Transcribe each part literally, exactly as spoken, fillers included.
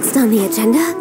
Next on the agenda?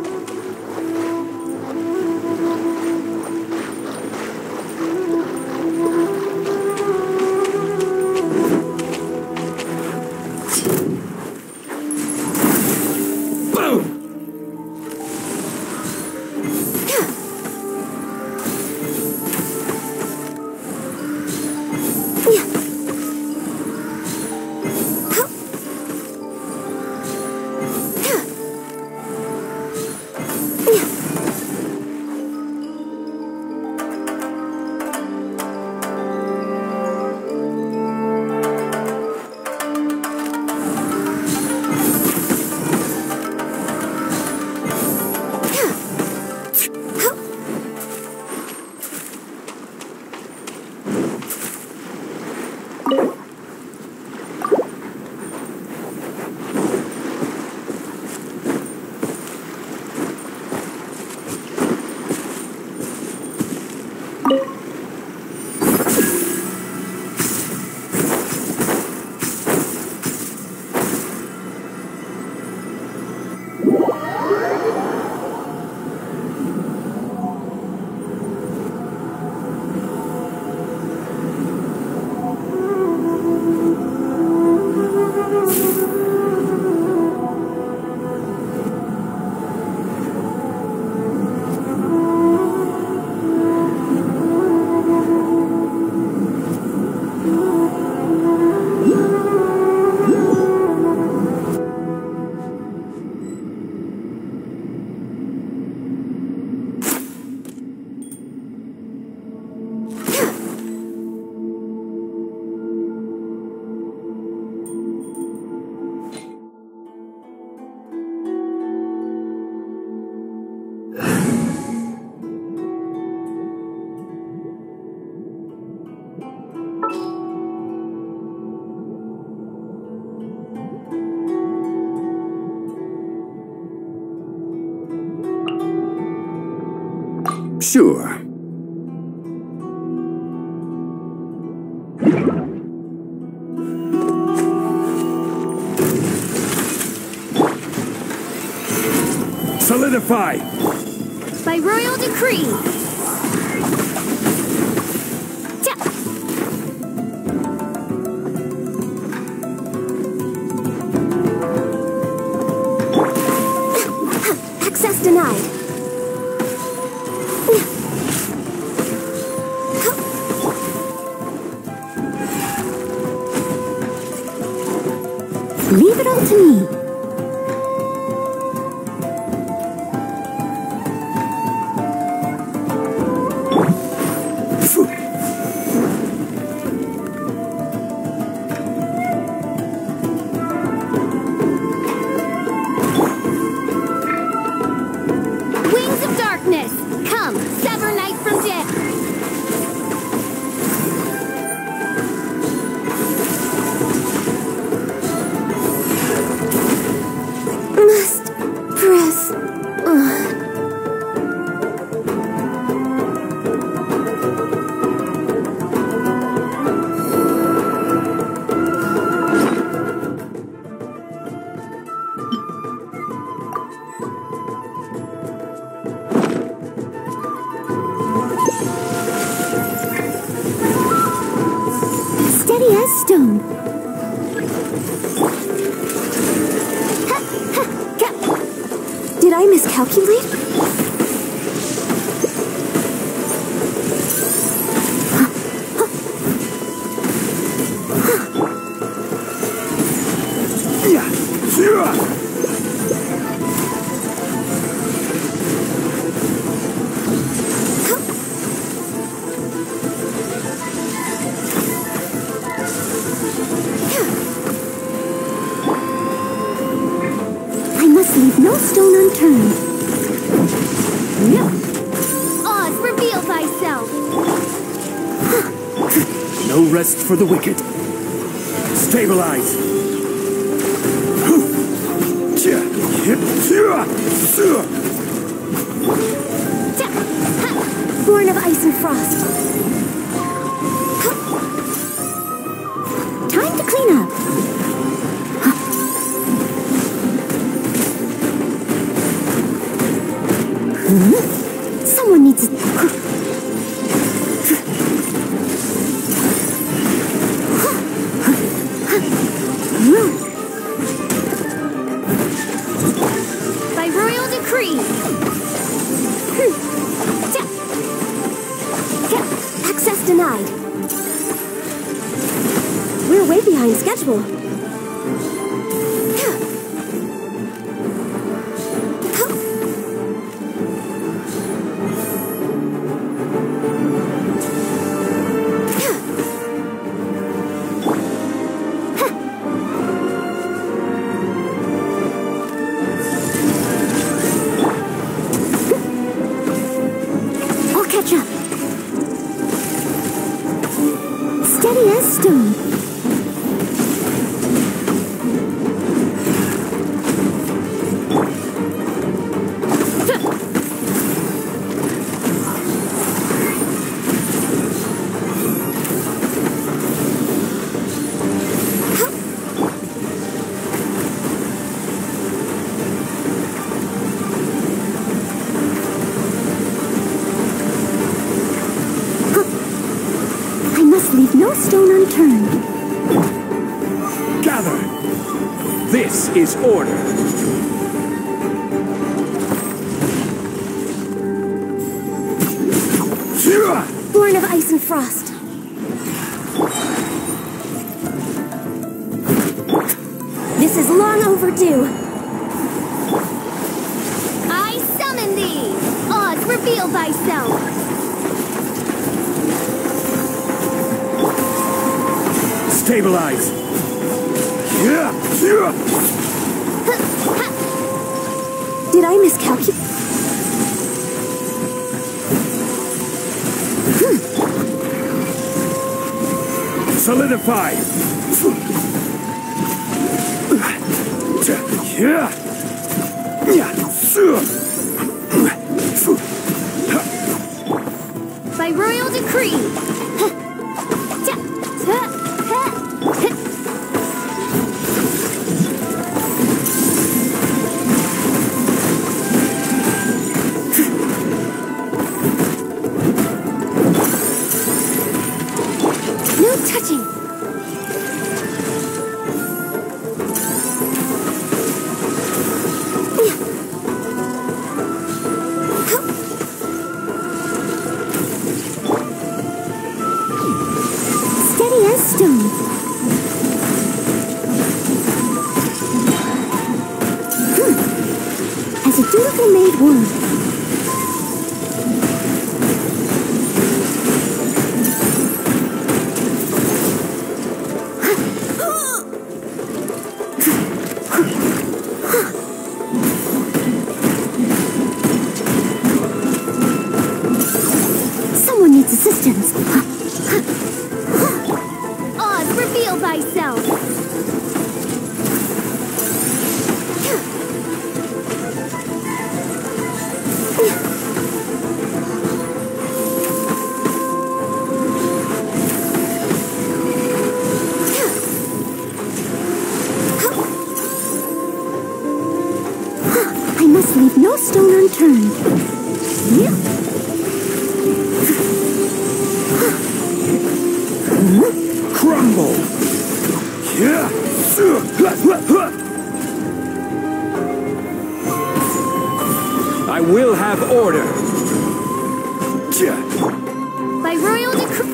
Sure. Solidify! By royal decree! Access denied. Leave it all to me. Wings of darkness, come, sever night from day. Must press on. Steady as stone. Did I miscalculate? I must leave no stone unturned. No. Oz, reveal thyself. No rest for the wicked. Stabilize. Born of ice and frost. Time to clean up. Someone needs a... By royal decree. Access denied. We're way behind schedule. Steady as stone. Leave no stone unturned. Gather! This is order. Born of ice and frost. This is long overdue. I summon thee! Oz, reveal thyself! Stabilize! Did I miscalculate? Solidify! By royal decree! No touching! Steady as stone. Hmm. As a dutiful maid would. Someone needs assistance. Oz, reveal thyself. I must leave no stone unturned. Crumble! I will have order. By royal decree.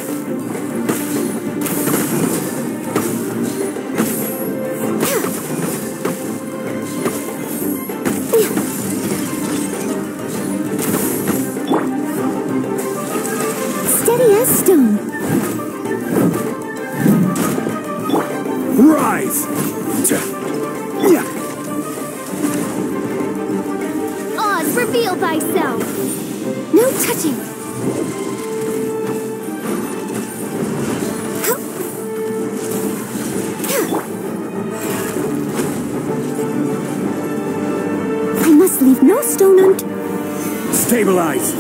Steady as stone. Rise! Oz, reveal thyself. No touching. I must leave no stone unturned. Stabilize!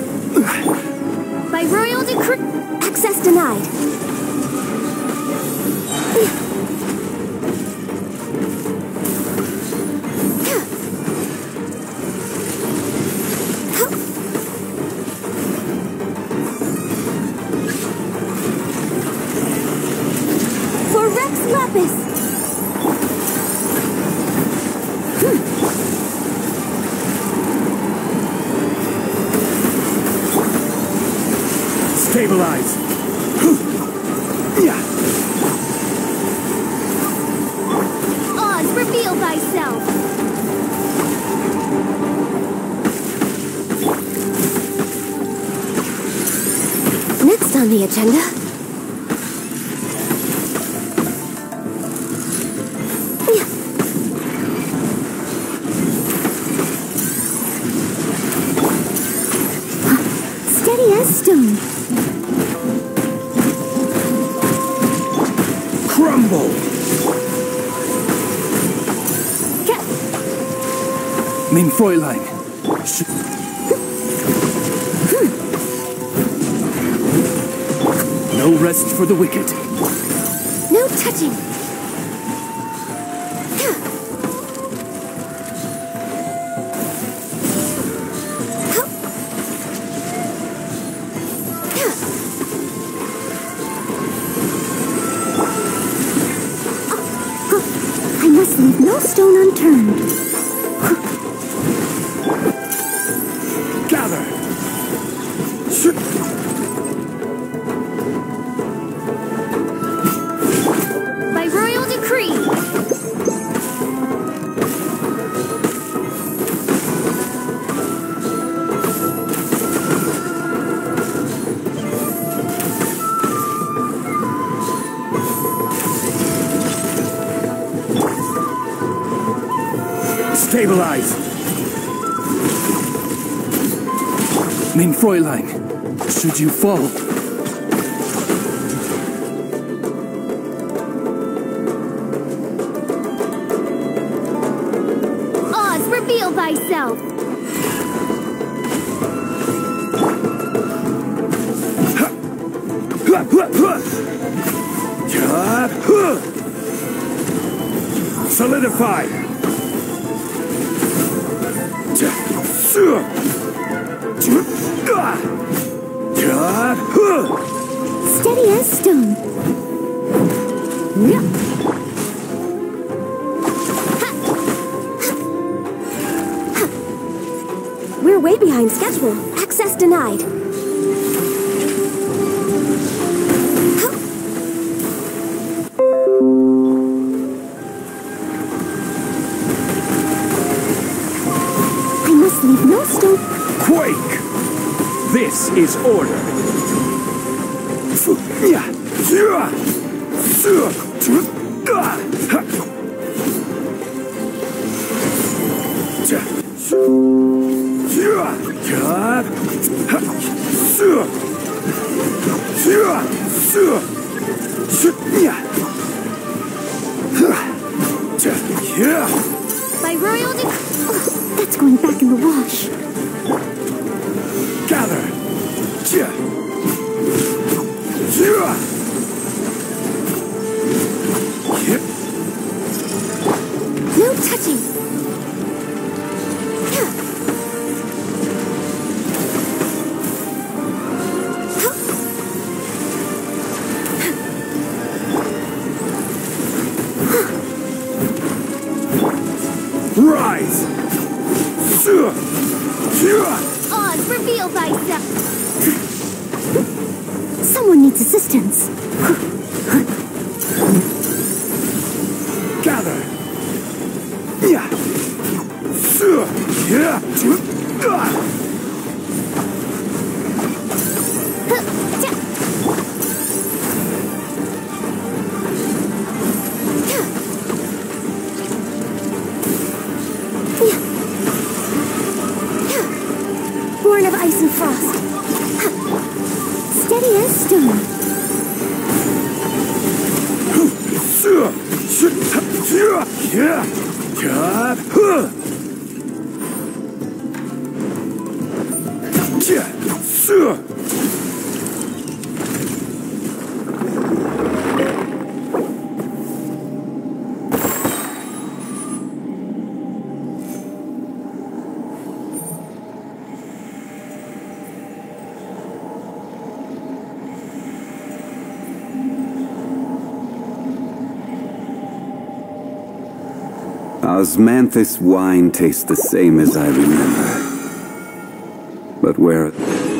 By royal decree. Access denied. compass! Stabilize! Yeah. Oz, reveal thyself! Next on the agenda... Steady as stone. Crumble! Ca- Mein Fräulein. Sh no rest for the wicked. No touching. I must leave no stone unturned. Gather! Sh By royal decree. Stabilize! Mein Fräulein, should you fall, Oz, reveal thyself! solidify! Steady as stone. Yeah. We're way behind schedule. Access denied. I must leave no stone. Quake! This is order. By royal dec- oh, that's going back in the wash. Gather! No touching. Rise! Oz, reveal thyself. Someone needs assistance. Gather! Born of ice and frost. Steady as stone. Osmanthus wine tastes the same as I remember. But where...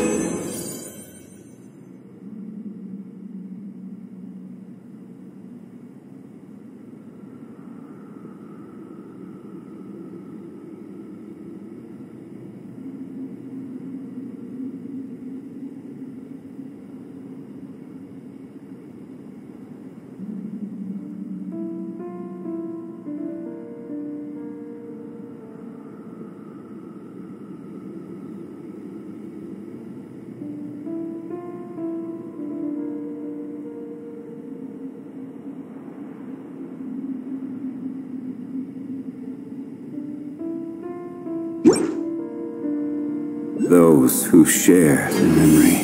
Those who share the memory.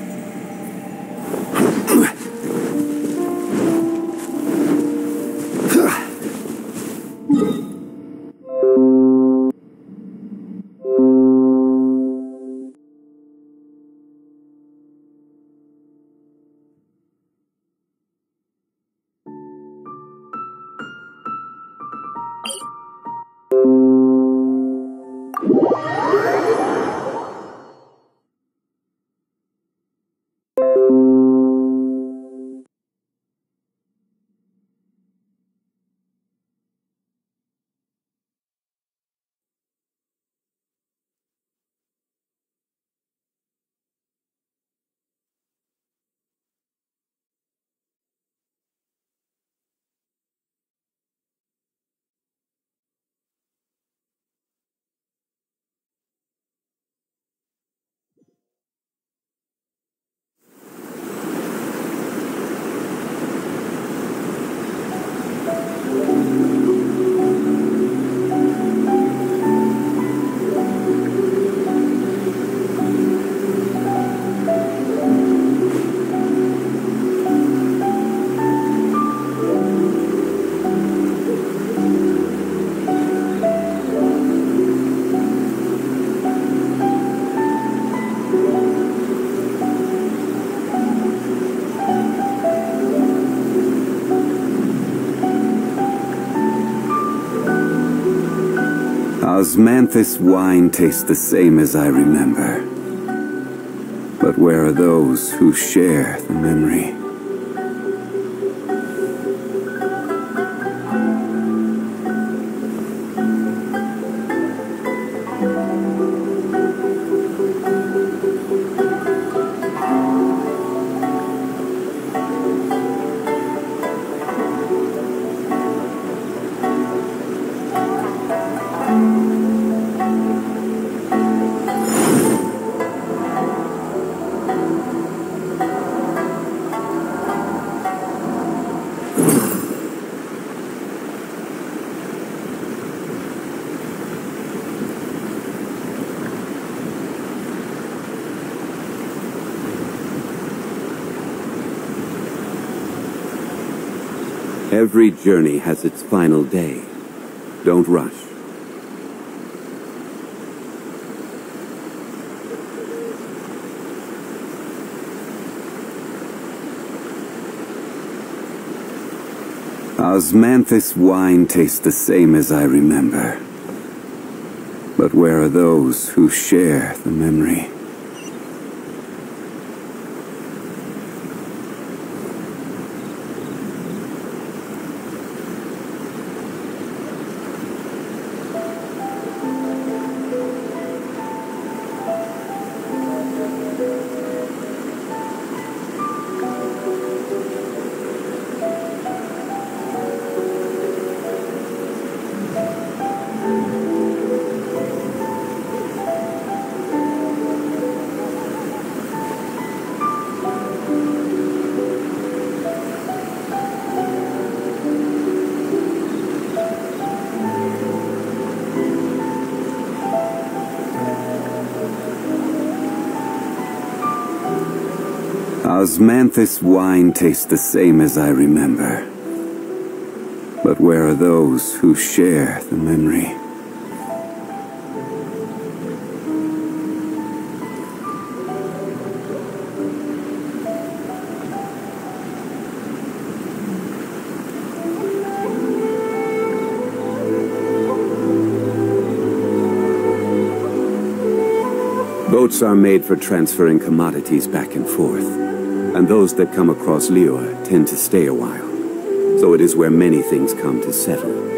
Osmanthus wine tastes the same as I remember. But where are those who share the memory? Every journey has its final day. Don't rush. Osmanthus wine tastes the same as I remember. But where are those who share the memory? Osmanthus wine tastes the same as I remember. But where are those who share the memory? Boats are made for transferring commodities back and forth, and those that come across Liyue tend to stay a while. So it is where many things come to settle.